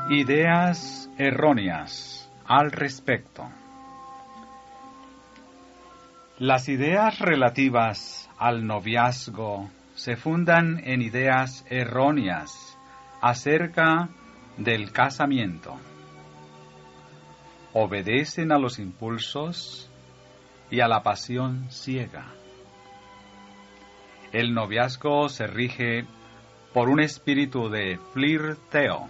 Ideas erróneas al respecto. Las ideas relativas al noviazgo se fundan en ideas erróneas acerca del casamiento. Obedecen a los impulsos y a la pasión ciega. El noviazgo se rige por un espíritu de flirteo.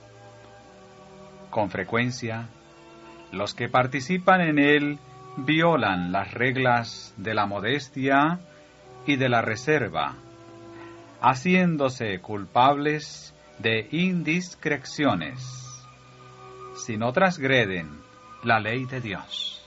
Con frecuencia, los que participan en él violan las reglas de la modestia y de la reserva, haciéndose culpables de indiscreciones, si no transgreden la ley de Dios.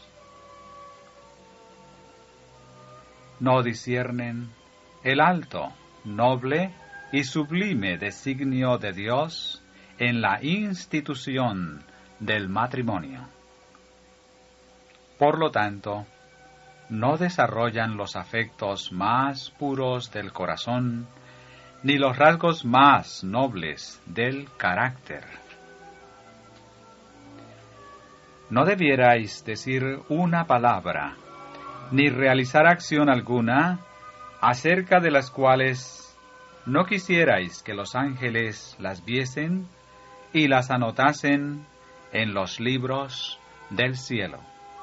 No disciernen el alto, noble y sublime designio de Dios en la institución del matrimonio. Por lo tanto, no desarrollan los afectos más puros del corazón, ni los rasgos más nobles del carácter. No debierais decir una palabra, ni realizar acción alguna, acerca de las cuales no quisierais que los ángeles las viesen y las anotasen en los libros del cielo.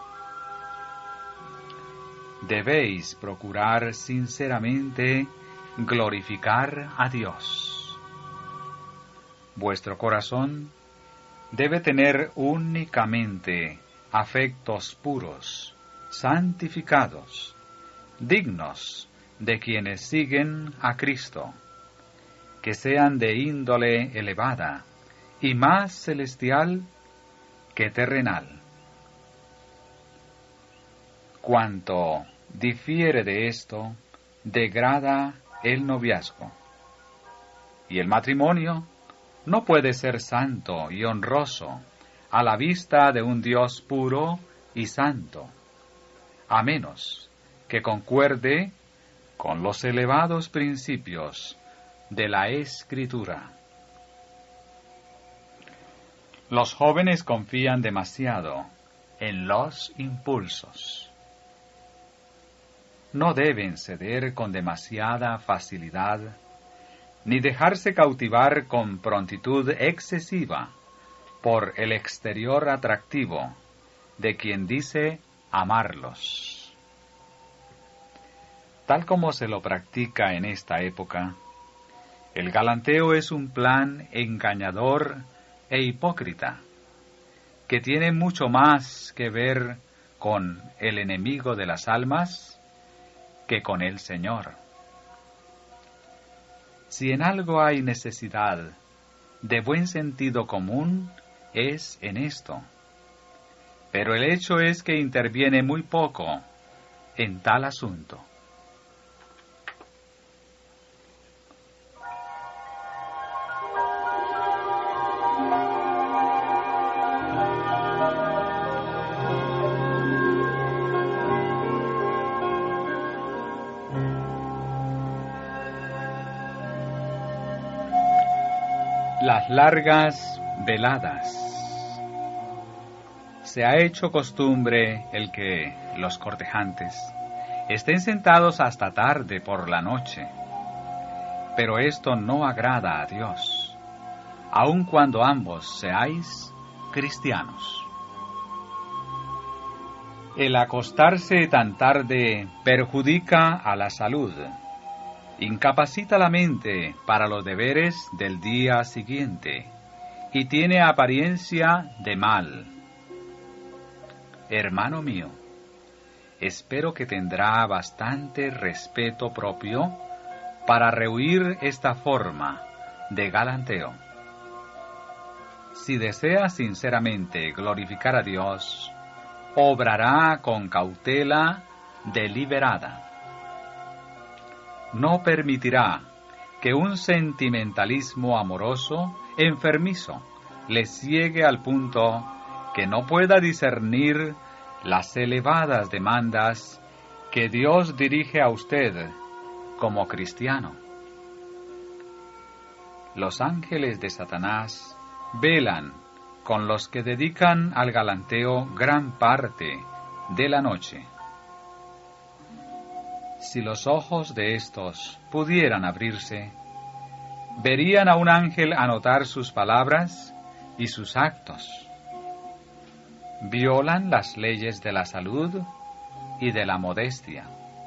Debéis procurar sinceramente glorificar a Dios. Vuestro corazón debe tener únicamente afectos puros, santificados, dignos de quienes siguen a Cristo, que sean de índole elevada y más celestial que terrenal. Cuanto difiere de esto, degrada el noviazgo. Y el matrimonio no puede ser santo y honroso a la vista de un Dios puro y santo, a menos que concuerde con los elevados principios de la Escritura. Los jóvenes confían demasiado en los impulsos. No deben ceder con demasiada facilidad, ni dejarse cautivar con prontitud excesiva por el exterior atractivo de quien dice amarlos. Tal como se lo practica en esta época, el galanteo es un plan engañador e hipócrita, que tiene mucho más que ver con el enemigo de las almas que con el Señor. Si en algo hay necesidad de buen sentido común, es en esto. Pero el hecho es que interviene muy poco en tal asunto. Las largas veladas. Se ha hecho costumbre el que los cortejantes estén sentados hasta tarde por la noche, pero esto no agrada a Dios, aun cuando ambos seáis cristianos. El acostarse tan tarde perjudica a la salud, incapacita la mente para los deberes del día siguiente y tiene apariencia de mal. Hermano mío, espero que tendrá bastante respeto propio para rehuir esta forma de galanteo. Si desea sinceramente glorificar a Dios, obrará con cautela deliberada. No permitirá que un sentimentalismo amoroso, enfermizo, le ciegue al punto que no pueda discernir las elevadas demandas que Dios dirige a usted como cristiano. Los ángeles de Satanás velan con los que dedican al galanteo gran parte de la noche. Si los ojos de éstos pudieran abrirse, verían a un ángel anotar sus palabras y sus actos. Violan las leyes de la salud y de la modestia.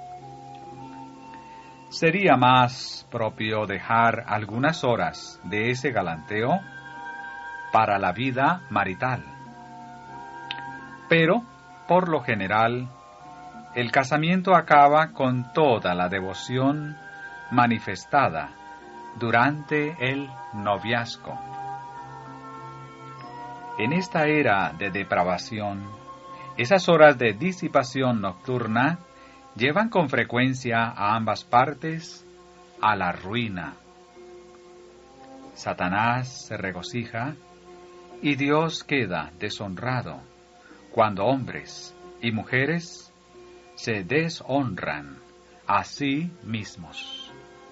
Sería más propio dejar algunas horas de ese galanteo para la vida marital. Pero, por lo general, el casamiento acaba con toda la devoción manifestada durante el noviazgo. En esta era de depravación, esas horas de disipación nocturna llevan con frecuencia a ambas partes a la ruina. Satanás se regocija y Dios queda deshonrado cuando hombres y mujeres se deshonran a sí mismos.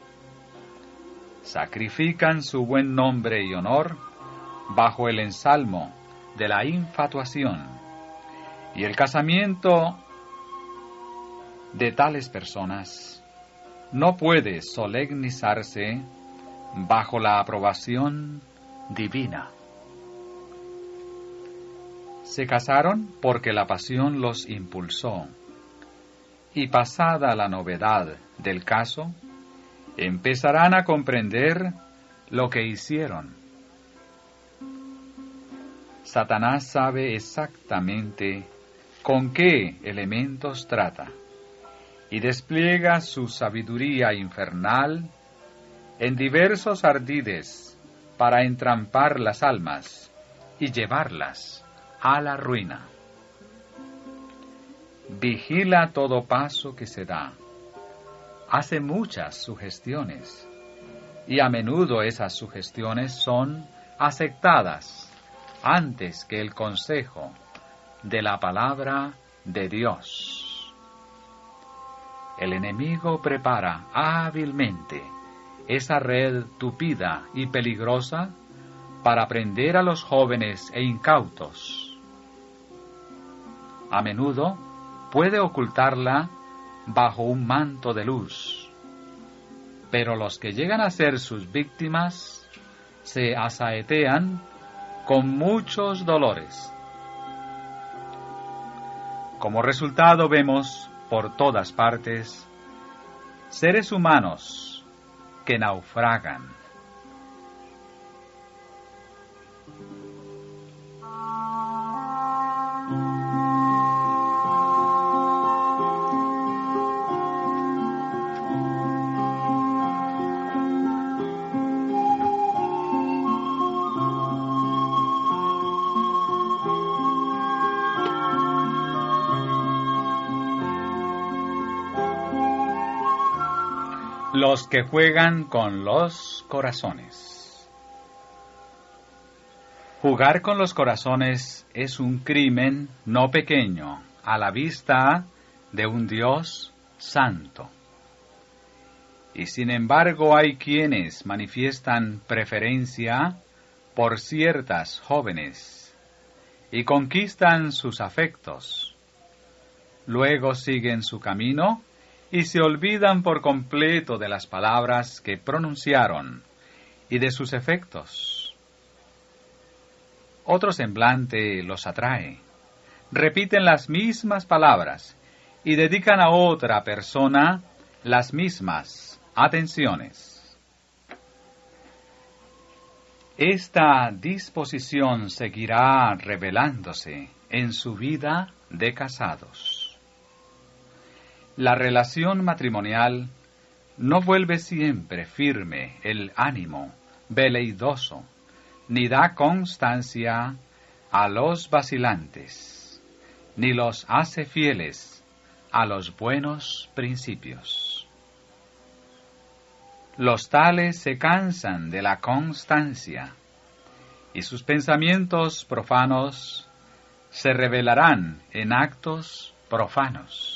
Sacrifican su buen nombre y honor bajo el ensalmo de la infatuación, y el casamiento de tales personas no puede solemnizarse bajo la aprobación divina. Se casaron porque la pasión los impulsó, y pasada la novedad del caso, empezarán a comprender lo que hicieron. Satanás sabe exactamente con qué elementos trata, y despliega su sabiduría infernal en diversos ardides para entrampar las almas y llevarlas a la ruina. Vigila todo paso que se da. Hace muchas sugestiones, y a menudo esas sugestiones son aceptadas antes que el consejo de la palabra de Dios. El enemigo prepara hábilmente esa red tupida y peligrosa para prender a los jóvenes e incautos. A menudo puede ocultarla bajo un manto de luz, pero los que llegan a ser sus víctimas se asaetean con muchos dolores. Como resultado vemos por todas partes seres humanos que naufragan. Los que juegan con los corazones. Jugar con los corazones es un crimen no pequeño a la vista de un Dios santo. Y sin embargo hay quienes manifiestan preferencia por ciertas jóvenes y conquistan sus afectos. Luego siguen su camino y se olvidan por completo de las palabras que pronunciaron y de sus efectos. Otro semblante los atrae, repiten las mismas palabras y dedican a otra persona las mismas atenciones. Esta disposición seguirá revelándose en su vida de casados. La relación matrimonial no vuelve siempre firme el ánimo veleidoso, ni da constancia a los vacilantes, ni los hace fieles a los buenos principios. Los tales se cansan de la constancia, y sus pensamientos profanos se revelarán en actos profanos.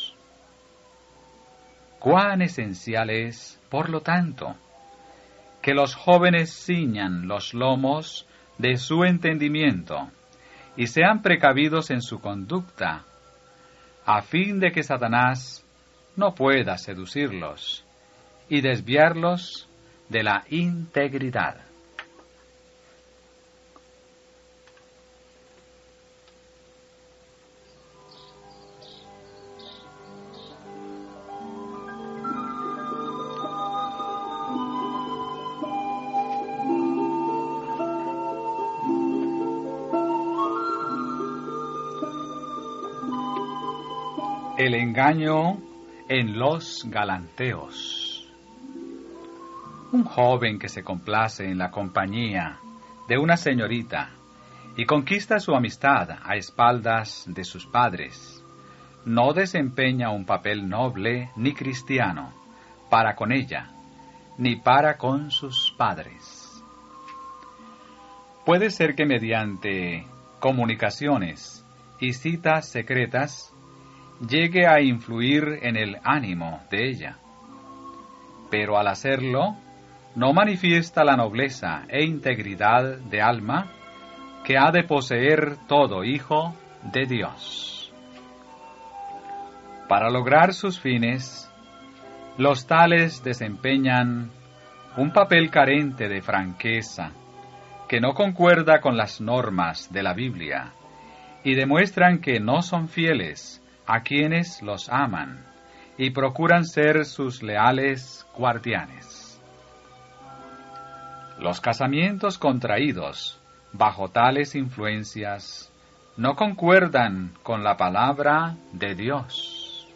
Cuán esencial es, por lo tanto, que los jóvenes ciñan los lomos de su entendimiento, y sean precavidos en su conducta, a fin de que Satanás no pueda seducirlos y desviarlos de la integridad. El engaño en los galanteos. Un joven que se complace en la compañía de una señorita y conquista su amistad a espaldas de sus padres, no desempeña un papel noble ni cristiano para con ella, ni para con sus padres. Puede ser que mediante comunicaciones y citas secretas llegue a influir en el ánimo de ella, pero al hacerlo no manifiesta la nobleza e integridad de alma que ha de poseer todo hijo de Dios. Para lograr sus fines, los tales desempeñan un papel carente de franqueza, que no concuerda con las normas de la Biblia, y demuestran que no son fieles a quienes los aman y procuran ser sus leales guardianes. Los casamientos contraídos bajo tales influencias no concuerdan con la palabra de Dios.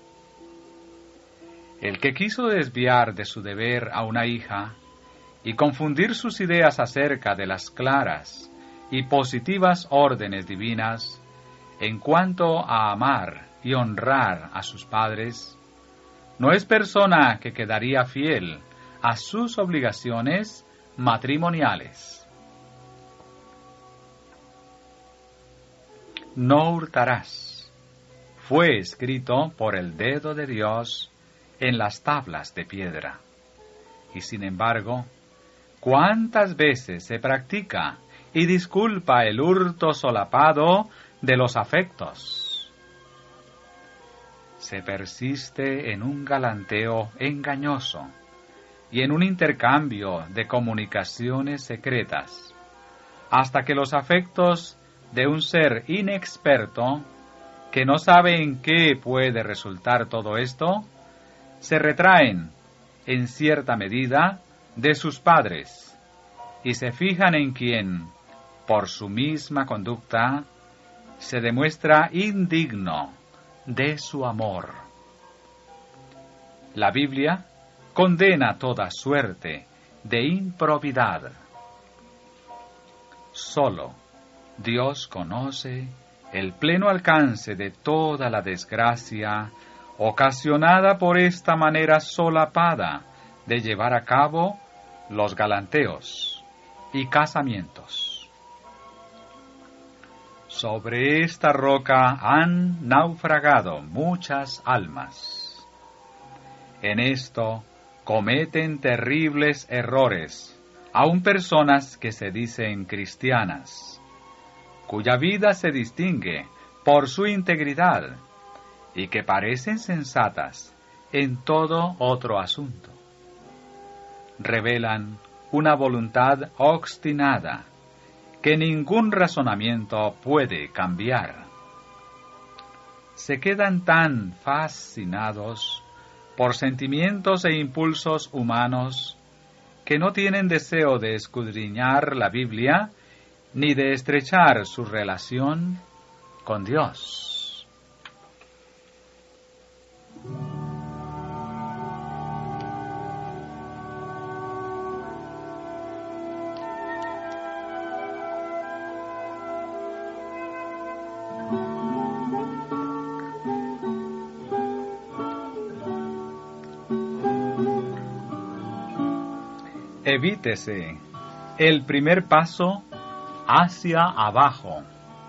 El que quiso desviar de su deber a una hija y confundir sus ideas acerca de las claras y positivas órdenes divinas en cuanto a amar y honrar a sus padres, no es persona que quedaría fiel a sus obligaciones matrimoniales. No hurtarás. Fue escrito por el dedo de Dios en las tablas de piedra. Y sin embargo, ¿cuántas veces se practica y disculpa el hurto solapado de los afectos? Se persiste en un galanteo engañoso y en un intercambio de comunicaciones secretas, hasta que los afectos de un ser inexperto, que no sabe en qué puede resultar todo esto, se retraen, en cierta medida, de sus padres, y se fijan en quien, por su misma conducta, se demuestra indigno de su amor. La Biblia condena toda suerte de improbidad. Solo Dios conoce el pleno alcance de toda la desgracia ocasionada por esta manera solapada de llevar a cabo los galanteos y casamientos. Sobre esta roca han naufragado muchas almas. En esto cometen terribles errores, aun personas que se dicen cristianas, cuya vida se distingue por su integridad y que parecen sensatas en todo otro asunto. Revelan una voluntad obstinada que ningún razonamiento puede cambiar. Se quedan tan fascinados por sentimientos e impulsos humanos que no tienen deseo de escudriñar la Biblia ni de estrechar su relación con Dios. Evítese el primer paso hacia abajo.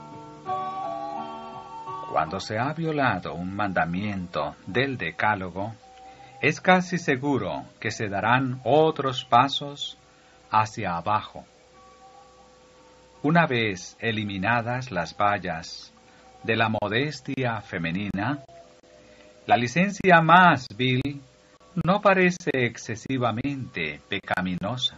Cuando se ha violado un mandamiento del Decálogo, es casi seguro que se darán otros pasos hacia abajo. Una vez eliminadas las vallas de la modestia femenina, la licencia más vil no parece excesivamente pecaminosa.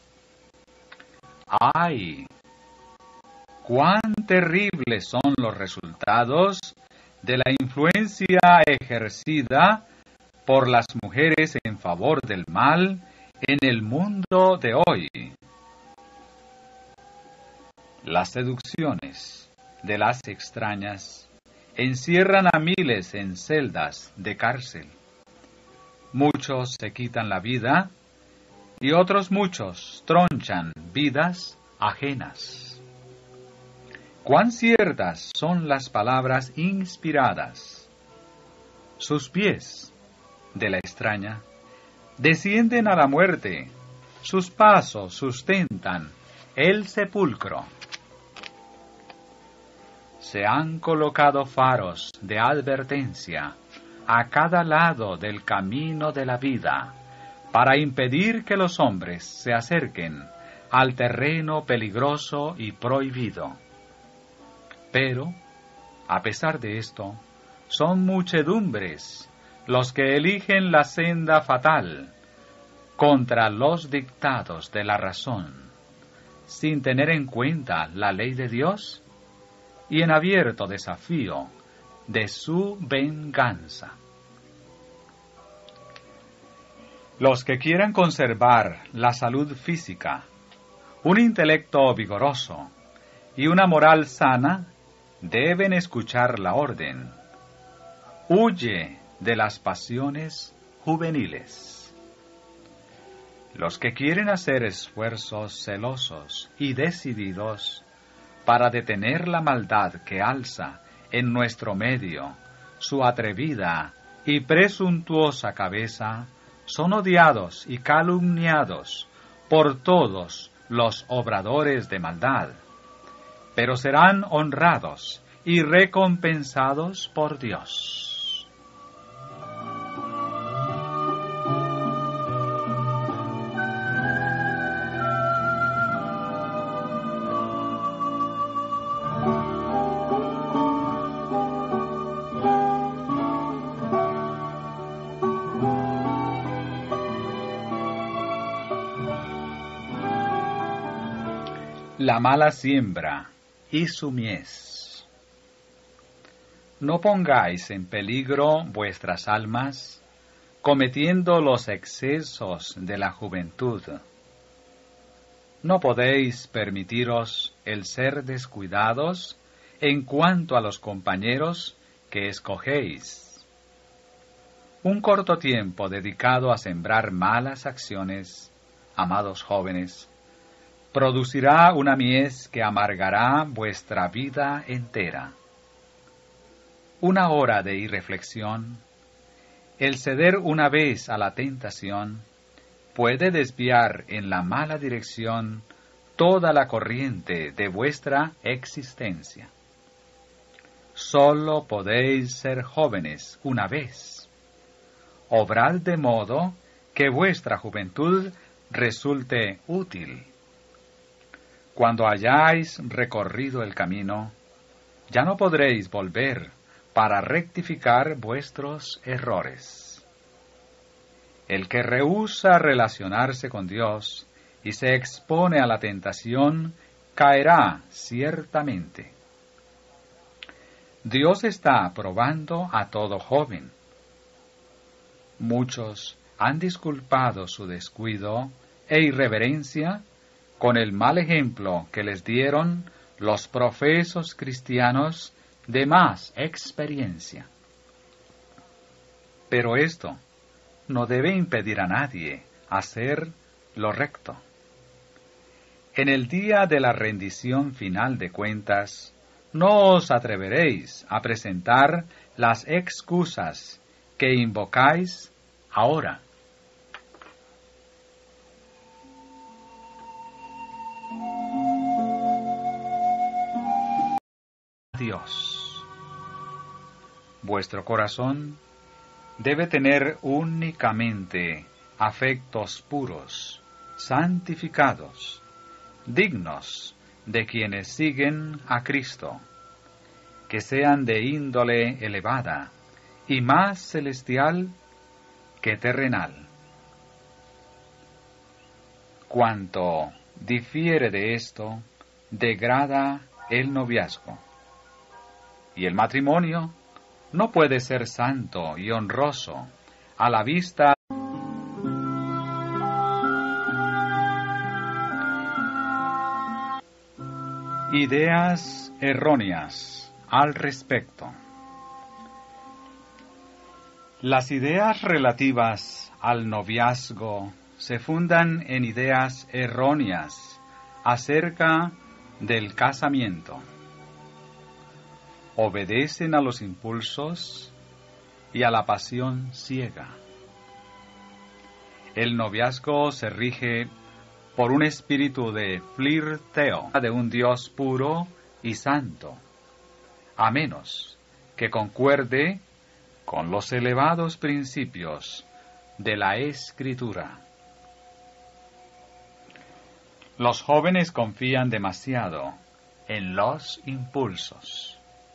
¡Ay! ¡Cuán terribles son los resultados de la influencia ejercida por las mujeres en favor del mal en el mundo de hoy! Las seducciones de las extrañas encierran a miles en celdas de cárcel. Muchos se quitan la vida y otros muchos tronchan vidas ajenas. Cuán ciertas son las palabras inspiradas. Sus pies, de la extraña, descienden a la muerte, sus pasos sustentan el sepulcro. Se han colocado faros de advertencia a cada lado del camino de la vida, para impedir que los hombres se acerquen al terreno peligroso y prohibido. Pero, a pesar de esto, son muchedumbres los que eligen la senda fatal contra los dictados de la razón, sin tener en cuenta la ley de Dios y en abierto desafío de su venganza. Los que quieran conservar la salud física, un intelecto vigoroso y una moral sana, deben escuchar la orden: huye de las pasiones juveniles. Los que quieren hacer esfuerzos celosos y decididos para detener la maldad que alza en nuestro medio su atrevida y presuntuosa cabeza, son odiados y calumniados por todos los obradores de maldad, pero serán honrados y recompensados por Dios. La mala siembra y su mies. No pongáis en peligro vuestras almas cometiendo los excesos de la juventud. No podéis permitiros el ser descuidados en cuanto a los compañeros que escogéis. Un corto tiempo dedicado a sembrar malas acciones, amados jóvenes, producirá una mies que amargará vuestra vida entera. Una hora de irreflexión, el ceder una vez a la tentación, puede desviar en la mala dirección toda la corriente de vuestra existencia. Solo podéis ser jóvenes una vez. Obrad de modo que vuestra juventud resulte útil. Cuando hayáis recorrido el camino, ya no podréis volver para rectificar vuestros errores. El que rehúsa relacionarse con Dios y se expone a la tentación, caerá ciertamente. Dios está probando a todo joven. Muchos han disculpado su descuido e irreverencia con el mal ejemplo que les dieron los profesos cristianos de más experiencia. Pero esto no debe impedir a nadie hacer lo recto. En el día de la rendición final de cuentas, no os atreveréis a presentar las excusas que invocáis ahora. Dios. Vuestro corazón debe tener únicamente afectos puros, santificados, dignos de quienes siguen a Cristo, que sean de índole elevada y más celestial que terrenal. Cuanto difiere de esto, degrada el noviazgo. Y el matrimonio no puede ser santo y honroso a la vista ideas erróneas al respecto. Las ideas relativas al noviazgo se fundan en ideas erróneas acerca del casamiento. Obedecen a los impulsos y a la pasión ciega. El noviazgo se rige por un espíritu de flirteo de un Dios puro y santo, a menos que concuerde con los elevados principios de la Escritura. Los jóvenes confían demasiado en los impulsos.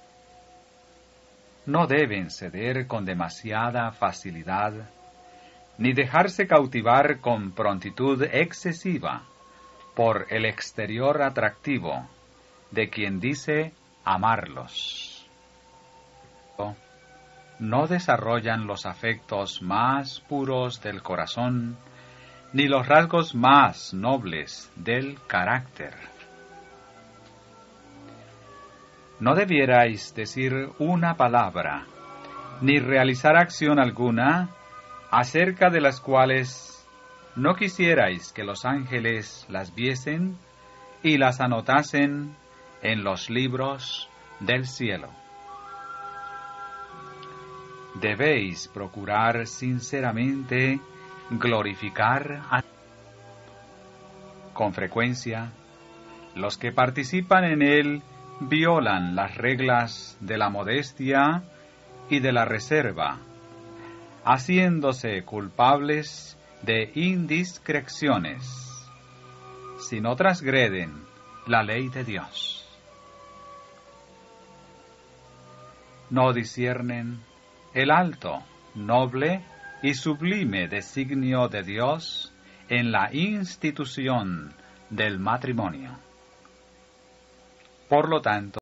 No deben ceder con demasiada facilidad, ni dejarse cautivar con prontitud excesiva por el exterior atractivo de quien dice amarlos. No desarrollan los afectos más puros del corazón, ni los rasgos más nobles del carácter. No debierais decir una palabra, ni realizar acción alguna, acerca de las cuales no quisierais que los ángeles las viesen y las anotasen en los libros del cielo. Debéis procurar sinceramente glorificar a Dios. Con frecuencia, los que participan en él violan las reglas de la modestia y de la reserva, haciéndose culpables de indiscreciones, si no transgreden la ley de Dios. No disciernen el alto, noble y sublime designio de Dios en la institución del matrimonio. Por lo tanto,